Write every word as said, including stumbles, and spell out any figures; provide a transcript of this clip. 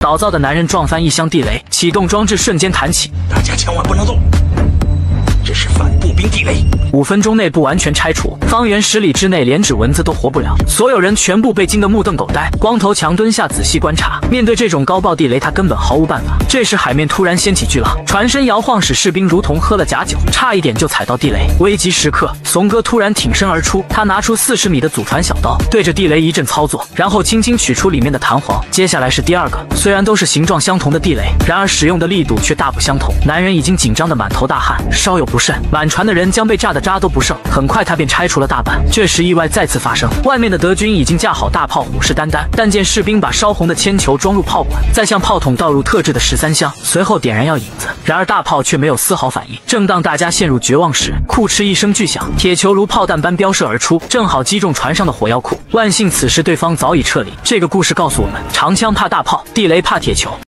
搞造的男人撞翻一箱地雷，启动装置瞬间弹起， 大家千万不能动，这是反步兵地雷。 五分钟内不完全拆除，方圆十里之内连只蚊子都活不了。所有人全部被惊得目瞪口呆。光头强蹲下仔细观察，面对这种高爆地雷，他根本毫无办法。这时海面突然掀起巨浪，船身摇晃，使士兵如同喝了假酒，差一点就踩到地雷。危急时刻，怂哥突然挺身而出，他拿出四十米的祖传小刀，对着地雷一阵操作，然后轻轻取出里面的弹簧。接下来是第二个，虽然都是形状相同的地雷，然而使用的力度却大不相同。男人已经紧张得满头大汗，稍有不慎，满船的人将被炸得渣都不剩。很快他便拆除了大半。这时意外再次发生，外面的德军已经架好大炮，虎视眈眈。但见士兵把烧红的铅球装入炮管，再向炮筒倒入特制的十三香，随后点燃药引子。然而大炮却没有丝毫反应。正当大家陷入绝望时，酷嗤一声巨响，铁球如炮弹般飙射而出，正好击中船上的火药库。万幸此时对方早已撤离。这个故事告诉我们，长枪怕大炮，地雷怕铁球。